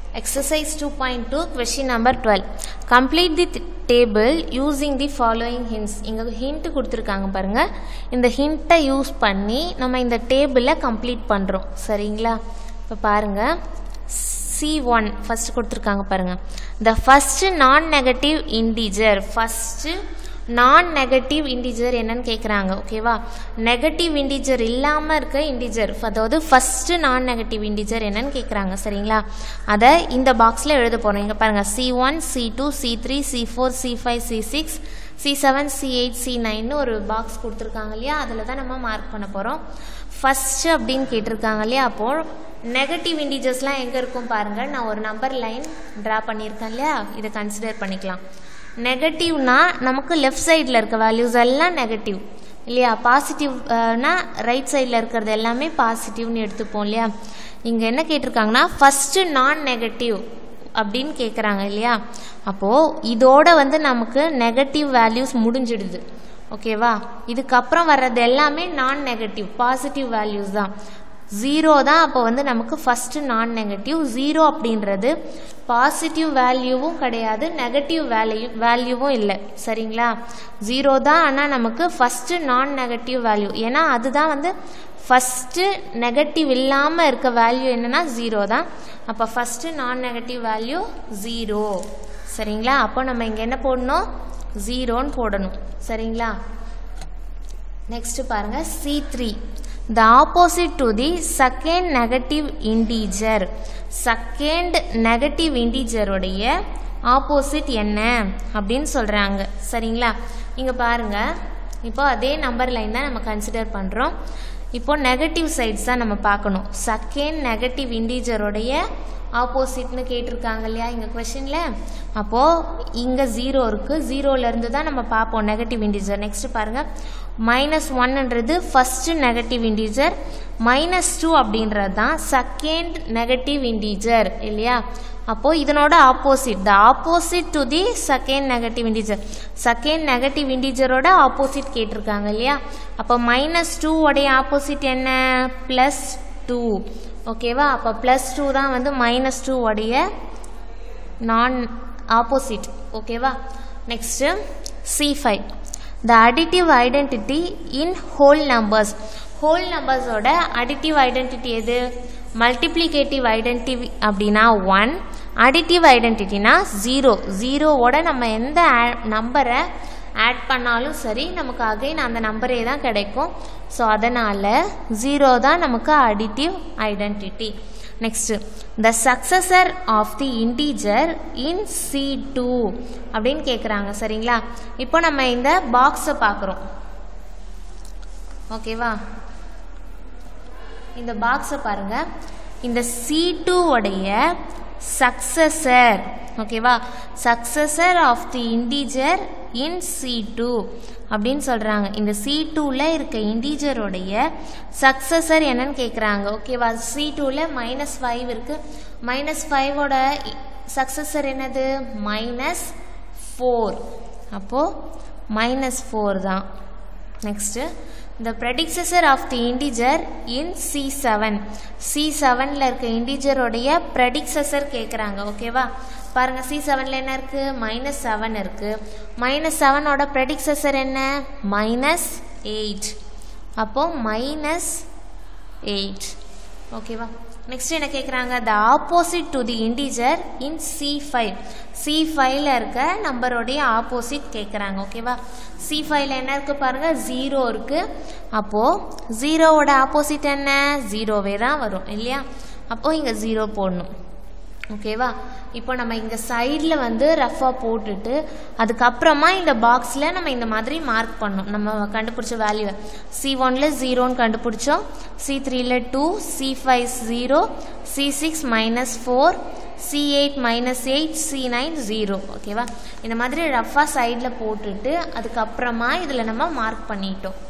Exercise 2.2 question number 12. Complete the table using the following hints. இங்க hint கொடுத்திருக்காங்க பாருங்க. இந்த hint யூஸ் பண்ணி நம்ம இந்த டேபிளை கம்ப்ளீட் பண்றோம். சரிங்களா? இப்ப பாருங்க. C1 first கொடுத்திருக்காங்க பாருங்க. The first non-negative integer. First non-negative integer என்னன்னு கேக்குறாங்க. ஓகேவா? நெகட்டிவ் இன்டிஜர் இல்லாம இருக்க இன்டிஜர், அதாவது ஃபர்ஸ்ட் நான் நெகட்டிவ் இன்டிஜர் என்னன்னு கேக்குறாங்க. சரிங்களா? அத இந்த பாக்ஸ்ல எழுத போறோம். இங்க பாருங்க C1, C2, C3, C4, C5, C6, C7, C8, C9 ஒரு பாக்ஸ் கொடுத்திருக்காங்க இல்லையா? அதுல தான் நம்ம மார்க் பண்ண போறோம். ஃபர்ஸ்ட் அப்படினு கேட்டிருக்காங்க இல்லையா? அப்போ நெகட்டிவ் இன்டிஜர்ஸ்லாம் எங்க இருக்கும் பாருங்க. நான் ஒரு நம்பர் லைன் டிரா பண்ணியிருக்கேன் இல்லையா? இதை கன்சிடர் பண்ணிக்கலாம். நெகட்டிவ்னா நமக்கு லெஃப்ட் சைடில் இருக்க வேல்யூஸ் எல்லாம் நெகட்டிவ் இல்லையா? பாசிட்டிவ்னா ரைட் சைடில் இருக்கிறது எல்லாமே பாசிட்டிவ்னு எடுத்துப்போம் இல்லையா? இங்கே என்ன கேட்டிருக்காங்கன்னா ஃபஸ்ட்டு நான் நெகட்டிவ் அப்படின்னு கேட்குறாங்க இல்லையா? அப்போது இதோட நமக்கு நெகட்டிவ் வேல்யூஸ் முடிஞ்சிடுது. ஓகேவா? இதுக்கப்புறம் வர்றது எல்லாமே நான் நெகட்டிவ், பாசிட்டிவ் வேல்யூஸ் தான். 0 தான் அப்போ நமக்கு ஃபர்ஸ்ட் நான் நெகட்டிவ். 0 அப்படின்றது பாசிட்டிவ் வேல்யூவும் கிடையாது, நெகட்டிவ் வேல்யூவும் இல்லை. சரிங்களா? 0 தான், ஆனால் நமக்கு ஃபர்ஸ்ட் நான் நெகட்டிவ் வேல்யூ. ஏன்னா அதுதான் ஃபர்ஸ்ட் நெகட்டிவ் இல்லாமல் இருக்க வேல்யூ என்னன்னா 0 தான். அப்போ ஃபர்ஸ்ட் நான் நெகட்டிவ் வேல்யூ 0. சரிங்களா? அப்போ நம்ம இங்கே என்ன போடணும்? 0ன்னு போடணும். சரிங்களா? நெக்ஸ்ட் பாருங்க C3. The opposite to the second negative integer. Second negative integer உடைய opposite என்ன அப்படின்னு சொல்றாங்க. சரிங்களா? இங்க பாருங்க, இப்போ அதே நம்பர் லைன் தான் நம்ம கன்சிடர் பண்றோம். இப்போ நெகட்டிவ் சைட்ஸ் தான் நம்ம பார்க்கணும். செகண்ட் நெகட்டிவ் இன்டிஜர் உடைய ஆப்போசிட்னு கேட்டிருக்காங்க இல்லையா இங்க क्वेश्चनல? அப்போ இங்க 0 இருக்கு. 0ல இருந்து தான் நம்ம பார்ப்போம் நெகட்டிவ் இன்டிஜர். நெக்ஸ்ட் பாருங்க, -1ன்றது ஃபர்ஸ்ட் நெகட்டிவ் இன்டிஜர், -2 அப்படின்றது தான் செகண்ட் நெகட்டிவ் இன்டிஜர் இல்லையா? அப்போ இதனோட opposite, the opposite to the second negative integer. Second negative இன்டிஜரோட ஆப்போசிட் கேட்டிருக்காங்க இல்லையா? அப்போ -2 உடைய ஆப்போசிட் என்ன? +2. ஓகேவா? அப்போ +2 தான் -2 உடைய நான் ஆப்போசிட். ஓகேவா? Next C5. The additive identity in whole numbers. whole numbers ஓட additive identity எது? multiplicative identity அப்படின்னா 1, additive identityனா 0. 0 ஓட நம்ம எந்த நம்பரை ஆட் பண்ணாலும் சரி நமக்கு அகைன் அந்த நம்பரே தான் கிடைக்கும். ஸோ அதனால 0 தான் நமக்கு additive identity. Next, the successor of the integer in C2 அப்படின்னு கேட்குறாங்க. சரிங்களா? இப்போ நம்ம இந்த பாக்ஸை பார்க்குறோம். ஓகேவா? இந்த பாக்ஸை பாருங்க. இந்த C2 உடைய சக்சஸர், ஓகேவா? Successor of the integer in C2 அப்படின்னு சொல்றாங்க. இந்த C2ல இருக்க இன்டிஜருடைய சக்சஸர் என்னன்னு கேக்குறாங்க. ஓகேவா? C2ல -5 இருக்கு. -5ஓட சக்சஸர் என்னது? -4. அப்போ -4 தான். Next, the predecessor of the integer in C7. C7ல இருக்க இன்டிஜருடைய predecessor கேக்குறாங்க. ஓகேவா? பாருங்க, C7ல என்ன இருக்கு? -7 இருக்கு. -7ஓட predecessor என்ன? -8. அப்போ -8. ஓகேவா? நெக்ஸ்ட் என்ன கேக்குறாங்க? the opposite to the integer in C5. C5ல இருக்க நம்பரோடைய ஆப்போசிட் கேக்குறாங்க. ஓகேவா? C5ல என்ன இருக்கு பாருங்க? 0 இருக்கு. அப்போ 0ஓட ஆப்போசிட் என்ன? 0வே தான் வரும் இல்லையா? அப்போ இங்க 0 போடணும். ஓகேவா? இப்போ நம்ம இங்க சைடில் ரஃபா போட்டுட்டு அதுக்கப்புறமா இந்த பாக்ஸில் நம்ம இந்த மாதிரி மார்க் பண்ணோம். நம்ம கண்டுபிடிச்ச வேல்யூ C1ல 0ன்னு கண்டுபிடிச்சோம், C3ல 2, C5 0, C6 -4, C8 -8, C9 0. ஓகேவா? இந்த மாதிரி ரஃபா சைடில் போட்டுட்டு அதுக்கப்புறமா இதில் நம்ம மார்க் பண்ணிட்டோம்.